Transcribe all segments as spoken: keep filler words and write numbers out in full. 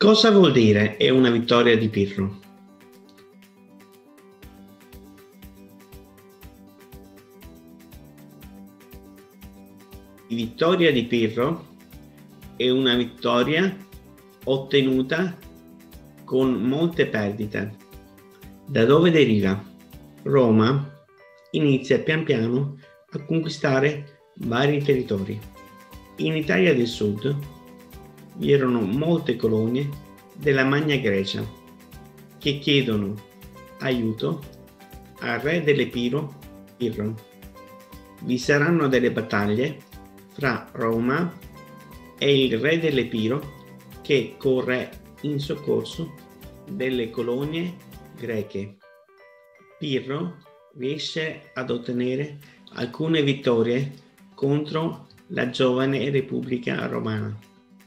Cosa vuol dire è una vittoria di Pirro? La vittoria di Pirro è una vittoria ottenuta con molte perdite. Da dove deriva? Roma inizia pian piano a conquistare vari territori. In Italia del Sud vi erano molte colonie della Magna Grecia che chiedono aiuto al re dell'Epiro Pirro. Vi saranno delle battaglie fra Roma e il re dell'Epiro che corre in soccorso delle colonie greche. Pirro riesce ad ottenere alcune vittorie contro la giovane Repubblica Romana,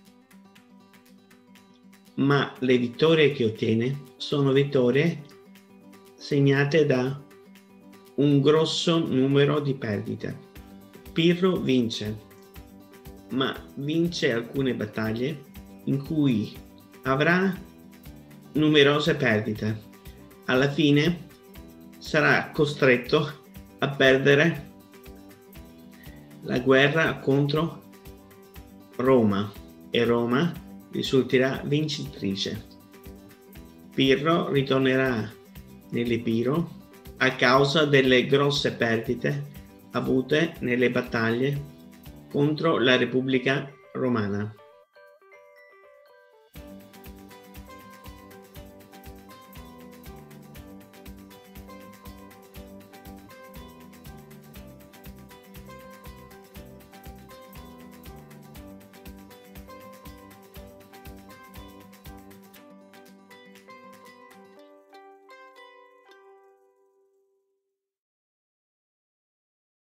ma le vittorie che ottiene sono vittorie segnate da un grosso numero di perdite. Pirro vince, ma vince alcune battaglie in cui avrà numerose perdite. Alla fine sarà costretto a perdere la guerra contro Roma e Roma risulterà vincitrice. Pirro ritornerà nell'Epiro a causa delle grosse perdite avute nelle battaglie contro la Repubblica Romana.